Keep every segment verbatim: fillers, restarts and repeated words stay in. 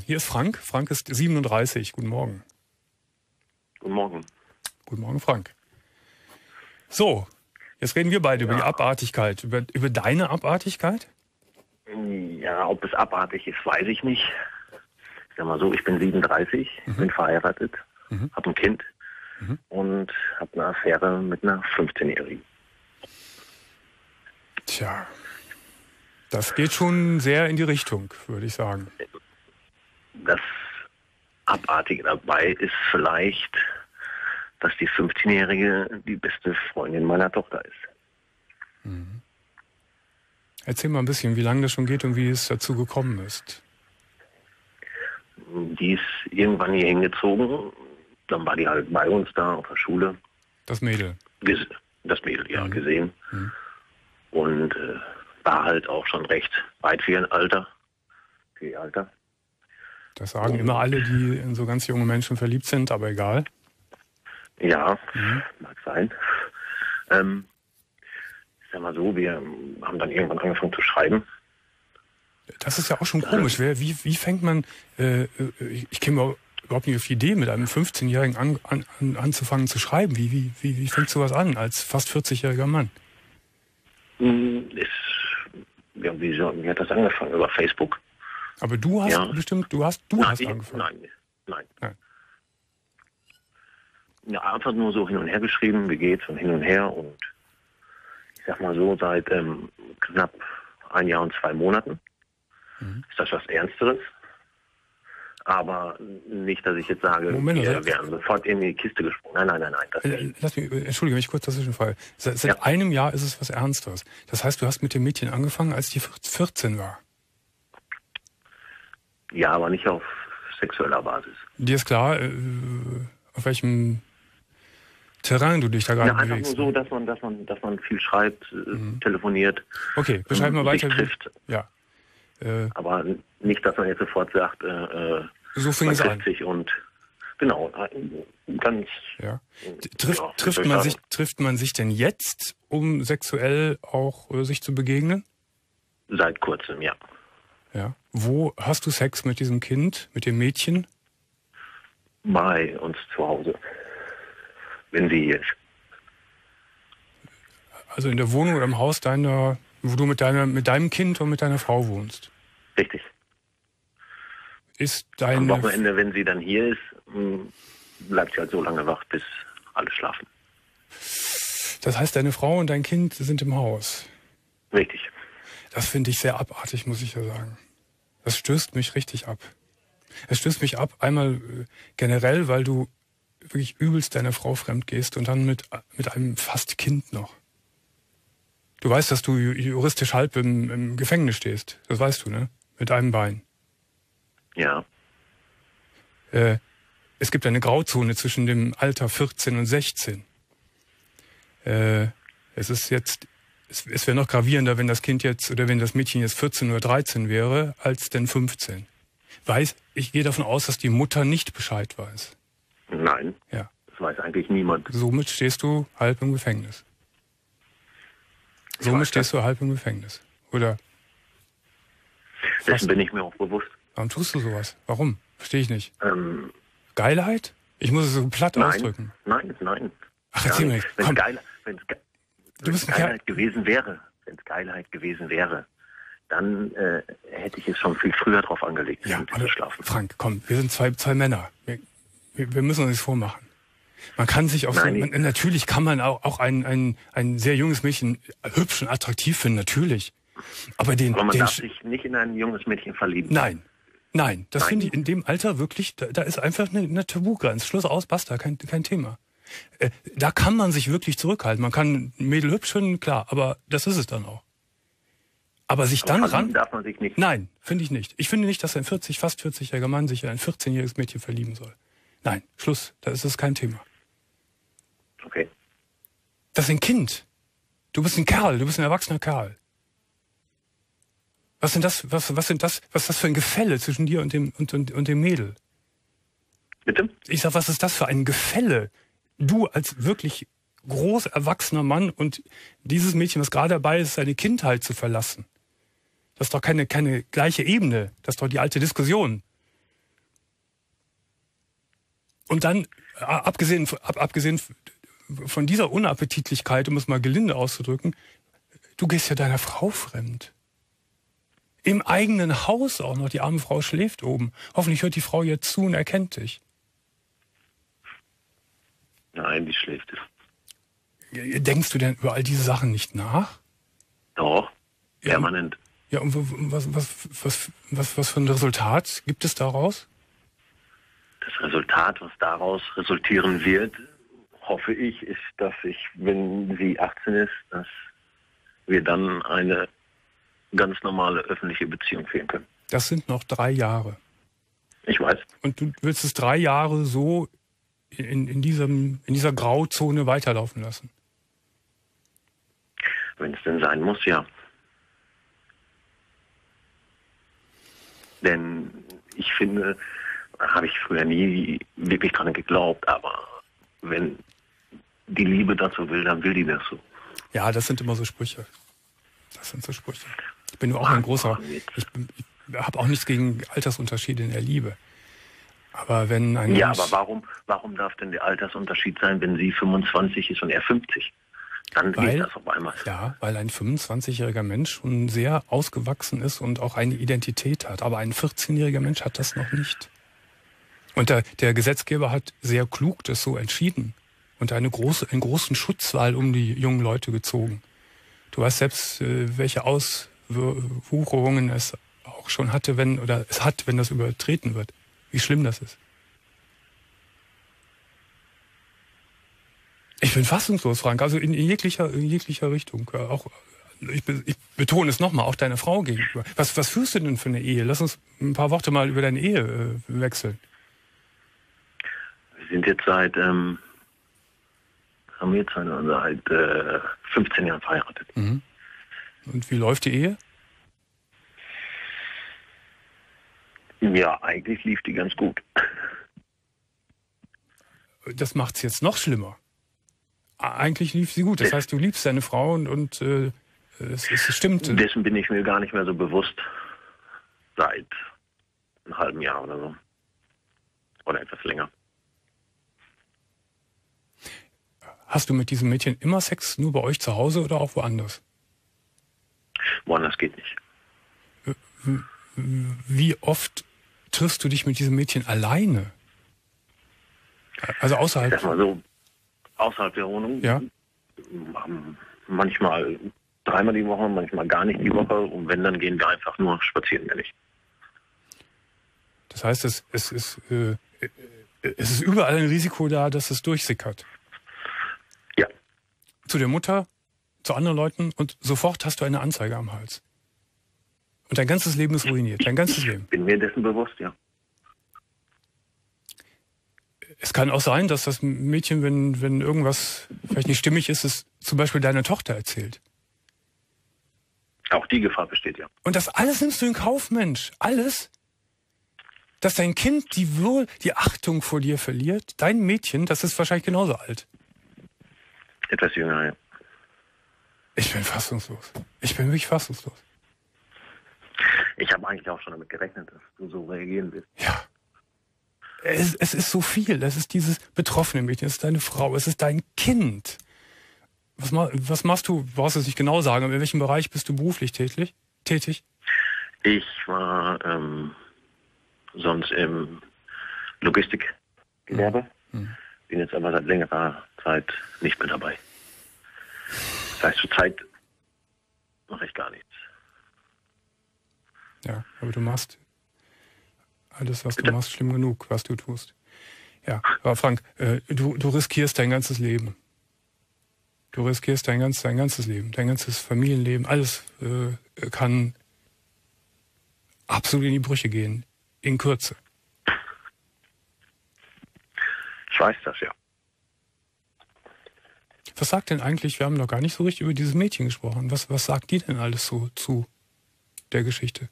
Hier ist Frank. Frank ist siebenunddreißig. Guten Morgen. Guten Morgen. Guten Morgen, Frank. So, jetzt reden wir beide ja. über die Abartigkeit. Über, über deine Abartigkeit? Ja, ob es abartig ist, weiß ich nicht. Ich sag mal so, ich bin siebenunddreißig, mhm. bin verheiratet, mhm. habe ein Kind mhm. und habe eine Affäre mit einer fünfzehnjährigen. Tja, das geht schon sehr in die Richtung, würde ich sagen. Das Abartige dabei ist vielleicht, dass die fünfzehnjährige die beste Freundin meiner Tochter ist. Mhm. Erzähl mal ein bisschen, wie lange das schon geht und wie es dazu gekommen ist. Die ist irgendwann hier hingezogen, dann war die halt bei uns da auf der Schule. Das Mädel? Das Mädel, ja, mhm. gesehen. Mhm. Und äh, war halt auch schon recht weit für ihr Alter. Für ihr Alter. Das sagen und immer alle, die in so ganz junge Menschen verliebt sind, aber egal. Ja, mhm. mag sein. Ähm, ich sag mal so, wir haben dann irgendwann angefangen zu schreiben. Das ist ja auch schon komisch. Wer, wie, wie fängt man, äh, ich käme überhaupt nicht auf die Idee, mit einem fünfzehnjährigen an, an, an, anzufangen zu schreiben. Wie, wie, wie, wie fängt sowas an als fast vierzigjähriger Mann? Ist, ja, wie, so, wie hat das angefangen? Über Facebook? Aber du hast ja. bestimmt, du hast, du nein, hast ich, angefangen. Nein, nein. nein. Ja, einfach nur so hin und her geschrieben, wie geht's und hin und her und ich sag mal so, seit ähm, knapp ein Jahr und zwei Monaten mhm. ist das was Ernsteres. Aber nicht, dass ich jetzt sage, Moment, wir also, wären sofort in die Kiste gesprungen. Nein, nein, nein, nein. Das äh, lass mich, entschuldige mich kurz dazwischen Fall. Seit, seit ja. einem Jahr ist es was Ernstes. Das heißt, du hast mit dem Mädchen angefangen, als die vierzehn war. Ja, aber nicht auf sexueller Basis. Dir ist klar, äh, auf welchem Terrain du dich da gerade ja, einfach bewegst. nur so, dass man, dass man, dass man viel schreibt, mhm. telefoniert. Okay, beschreib mal weiter. Trifft. Ja. Äh, aber nicht, dass man jetzt sofort sagt, äh, so fing man es trifft an. sich und genau, ganz. Ja. Trifft, ja, trifft man sich, trifft man sich denn jetzt, um sexuell auch äh, sich zu begegnen? Seit kurzem, ja. Ja. Wo hast du Sex mit diesem Kind, mit dem Mädchen? Bei uns zu Hause. Wenn sie hier ist. Also in der Wohnung oder im Haus deiner, wo du mit deiner, mit deinem Kind und mit deiner Frau wohnst? Richtig. Ist deine... Am Wochenende, wenn sie dann hier ist, bleibt sie halt so lange wach, bis alle schlafen. Das heißt, deine Frau und dein Kind sind im Haus? Richtig. Das finde ich sehr abartig, muss ich ja sagen. Das stößt mich richtig ab. Es stößt mich ab, einmal äh, generell, weil du wirklich übelst deiner Frau fremd gehst und dann mit, mit einem fast Kind noch. Du weißt, dass du juristisch halb im, im Gefängnis stehst. Das weißt du, ne? Mit einem Bein. Ja. Äh, es gibt eine Grauzone zwischen dem Alter vierzehn und sechzehn. Äh, es ist jetzt, es, es wäre noch gravierender, wenn das Kind jetzt, oder wenn das Mädchen jetzt vierzehn oder dreizehn wäre, als denn fünfzehn. Weiß, ich gehe davon aus, dass die Mutter nicht Bescheid weiß. Nein, ja. Das weiß eigentlich niemand. Somit stehst du halb im Gefängnis. Somit stehst du halb im Gefängnis. Oder? Dessen bin ich mir auch bewusst. Warum tust du sowas? Warum? Verstehe ich nicht. Ähm, Geilheit? Ich muss es so platt nein, ausdrücken. Nein, nein. Ach, erzähl mir. Wenn es Geil, wenn's Ge du bist wenn's Geilheit gewesen wäre, wenn es Geilheit gewesen wäre, dann äh, hätte ich es schon viel früher drauf angelegt, ja, zu schlafen. Frank, komm, wir sind zwei, zwei Männer. Wir, wir müssen uns das vormachen. Man kann sich auf Nein, so, man, natürlich kann man auch, auch ein, ein, ein sehr junges Mädchen hübsch und attraktiv finden, natürlich. Aber den, Aber man den darf sich nicht in ein junges Mädchen verlieben. Nein, nein, das Nein. finde ich in dem Alter wirklich, da, da ist einfach eine, eine Tabugrenze. Schluss aus, basta, kein, kein Thema. Äh, da kann man sich wirklich zurückhalten. Man kann ein Mädel hübsch finden, klar, aber das ist es dann auch. Aber sich dann ran... darf man sich nicht. Nein, finde ich nicht. Ich finde nicht, dass ein vierzig, fast vierzigjähriger Mann sich in ein vierzehnjähriges Mädchen verlieben soll. Nein, Schluss, da ist es kein Thema. Okay. Das ist ein Kind. Du bist ein Kerl, du bist ein erwachsener Kerl. Was sind das, was, was sind das, was ist das für ein Gefälle zwischen dir und dem, und, und, und dem Mädel? Bitte? Ich sag, was ist das für ein Gefälle? Du als wirklich groß erwachsener Mann und dieses Mädchen, was gerade dabei ist, seine Kindheit zu verlassen. Das ist doch keine, keine gleiche Ebene. Das ist doch die alte Diskussion. Und dann, abgesehen, ab, abgesehen von dieser Unappetitlichkeit, um es mal gelinde auszudrücken, du gehst ja deiner Frau fremd. Im eigenen Haus auch noch. Die arme Frau schläft oben. Hoffentlich hört die Frau jetzt zu und erkennt dich. Nein, die schläft. Denkst du denn über all diese Sachen nicht nach? Doch, permanent. Ja, und was, was, was, was, was für ein Resultat gibt es daraus? Das Resultat, was daraus resultieren wird, hoffe ich, ist, dass ich, wenn sie achtzehn ist, dass wir dann eine ganz normale öffentliche Beziehung führen können. Das sind noch drei Jahre. Ich weiß. Und du willst es drei Jahre so in, in, diesem, in dieser Grauzone weiterlaufen lassen? Wenn es denn sein muss, ja. Denn ich finde, habe ich früher nie wirklich dran geglaubt, aber wenn die Liebe dazu will, dann will die das so. Ja, das sind immer so Sprüche. Das sind so Sprüche. Ich bin nur auch ein großer, ich, ich habe auch nichts gegen Altersunterschiede in der Liebe. Aber wenn ein Ja, Mensch, aber warum, warum darf denn der Altersunterschied sein, wenn sie fünfundzwanzig ist und er fünfzig? Dann weil, geht das auf einmal. Ja, weil ein fünfundzwanzigjähriger Mensch schon sehr ausgewachsen ist und auch eine Identität hat. Aber ein vierzehnjähriger Mensch hat das noch nicht. Und der, der Gesetzgeber hat sehr klug das so entschieden und eine große, einen großen Schutzwall um die jungen Leute gezogen. Du weißt selbst, welche Auswucherungen es auch schon hatte, wenn, oder es hat, wenn das übertreten wird. Wie schlimm das ist. Ich bin fassungslos, Frank, also in jeglicher, in jeglicher Richtung. Auch, ich, ich betone es nochmal, auch deiner Frau gegenüber. Was, was führst du denn für eine Ehe? Lass uns ein paar Worte mal über deine Ehe äh, wechseln. Wir sind jetzt seit, ähm, haben wir jetzt seit äh, fünfzehn Jahren verheiratet. Mhm. Und wie läuft die Ehe? Ja, eigentlich lief die ganz gut. Das macht's jetzt noch schlimmer. Eigentlich lief sie gut. Das heißt, du liebst deine Frau und, und äh, es, es stimmt. Dessen bin ich mir gar nicht mehr so bewusst. Seit einem halben Jahr oder so. Oder etwas länger. Hast du mit diesem Mädchen immer Sex nur bei euch zu Hause oder auch woanders? Woanders geht nicht. Wie oft triffst du dich mit diesem Mädchen alleine? Also außerhalb... Ich sag mal so, außerhalb der Wohnung. Ja. Manchmal dreimal die Woche, manchmal gar nicht die Woche. Und wenn, dann gehen wir einfach nur spazieren, wenn nicht. Das heißt, es, es, ist, äh, es ist überall ein Risiko da, dass es durchsickert. Ja. Zu der Mutter, zu anderen Leuten und sofort hast du eine Anzeige am Hals. Und dein ganzes Leben ist ruiniert, dein ganzes Leben. Ich bin mir dessen bewusst, ja. Es kann auch sein, dass das Mädchen, wenn, wenn irgendwas vielleicht nicht stimmig ist, es zum Beispiel deiner Tochter erzählt. Auch die Gefahr besteht, ja. Und das alles nimmst du in Kauf, Mensch. Alles. Dass dein Kind die, wohl, die Achtung vor dir verliert. Dein Mädchen, das ist wahrscheinlich genauso alt. Etwas jünger, ja. Ich bin fassungslos. Ich bin wirklich fassungslos. Ich habe eigentlich auch schon damit gerechnet, dass du so reagieren wirst. Ja. Es, es ist so viel. Es ist dieses betroffene Mädchen, es ist deine Frau, es ist dein Kind. Was, was machst du? Du brauchst es nicht genau sagen, aber in welchem Bereich bist du beruflich tätig? tätig? Ich war ähm, sonst im Logistikgewerbe. Mhm. Bin jetzt aber seit längerer Zeit nicht mehr dabei. Das heißt, zur Zeit mache ich gar nichts. Ja, aber du machst alles, was Bitte? du machst, schlimm genug, was du tust. Ja, aber Frank, äh, du, du riskierst dein ganzes Leben. Du riskierst dein, ganz, dein ganzes Leben, dein ganzes Familienleben. Alles äh, kann absolut in die Brüche gehen, in Kürze. Ich weiß das, ja. Was sagt denn eigentlich, wir haben noch gar nicht so richtig über dieses Mädchen gesprochen, was, was sagt die denn alles so zu der Geschichte?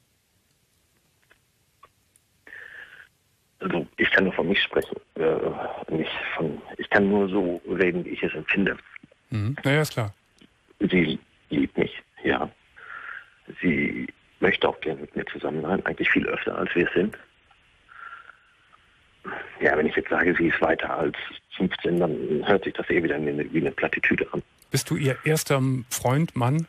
Also ich kann nur von mich sprechen. Äh, nicht von, ich kann nur so reden, wie ich es empfinde. Mhm. Naja, ist klar. Sie liebt mich, ja. Sie möchte auch gerne mit mir zusammen sein, eigentlich viel öfter, als wir es sind. Ja, wenn ich jetzt sage, sie ist weiter als fünfzehn, dann hört sich das eh wieder wie eine, wie eine Plattitüde an. Bist du ihr erster Freund, Mann?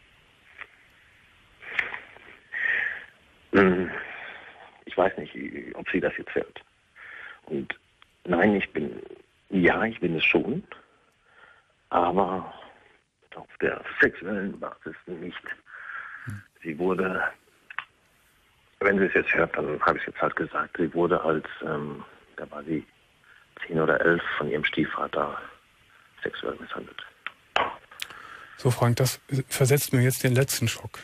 Ich weiß nicht, ob sie das jetzt hört. Und nein, ich bin, ja, ich bin es schon, aber auf der sexuellen Basis nicht. Hm. Sie wurde, wenn sie es jetzt hört, dann habe ich es jetzt halt gesagt, sie wurde als, ähm, da war sie zehn oder elf, von ihrem Stiefvater sexuell misshandelt. So, Frank, das versetzt mir jetzt den letzten Schock.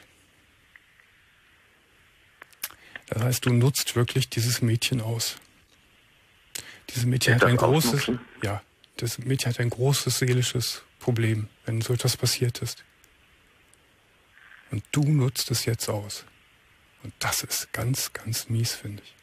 Das heißt, du nutzt wirklich dieses Mädchen aus. Dieses Mädchen hat ein großes, ja, das Mädchen hat ein großes seelisches Problem, wenn so etwas passiert ist. Und du nutzt es jetzt aus. Und das ist ganz, ganz mies, finde ich.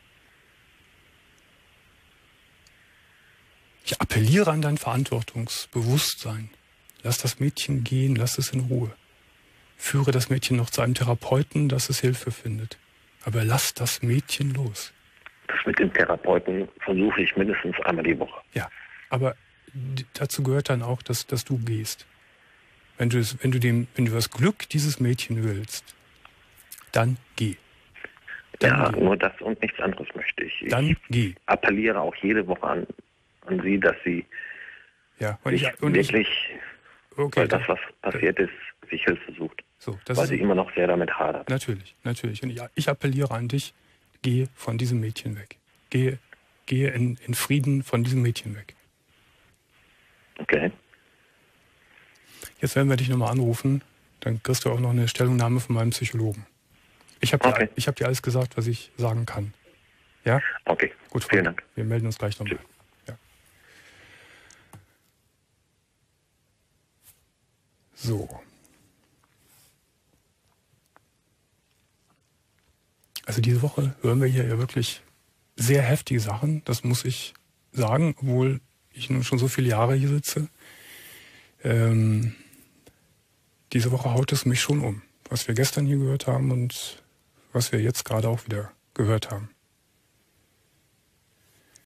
Ich appelliere an dein Verantwortungsbewusstsein. Lass das Mädchen gehen, lass es in Ruhe. Führe das Mädchen noch zu einem Therapeuten, dass es Hilfe findet. Aber lass das Mädchen los. Das mit dem Therapeuten versuche ich mindestens einmal die Woche. Ja, aber dazu gehört dann auch, dass, dass du gehst. Wenn du, wenn, du dem, wenn du das Glück dieses Mädchen willst, dann geh. Dann ja, geh. Nur das und nichts anderes möchte ich. Dann ich geh. appelliere auch jede Woche an, an sie, dass sie ja, und sich ich, und wirklich, ich, okay, weil das, was passiert ist, sich Hilfe sucht. So, das weil ist, sie immer noch sehr damit hadert. Natürlich, natürlich. Und ich, ich appelliere an dich, geh von diesem Mädchen weg. Geh, geh in, in Frieden von diesem Mädchen weg. Okay. Jetzt werden wir dich nochmal anrufen. Dann kriegst du auch noch eine Stellungnahme von meinem Psychologen. Ich habe okay. dir, ich hab dir alles gesagt, was ich sagen kann. Ja? Okay, gut. Frank, vielen Dank. Wir melden uns gleich nochmal. Ja. So. Also diese Woche hören wir hier ja wirklich sehr heftige Sachen, das muss ich sagen, obwohl ich nun schon so viele Jahre hier sitze. Ähm, diese Woche haut es mich schon um, was wir gestern hier gehört haben und was wir jetzt gerade auch wieder gehört haben.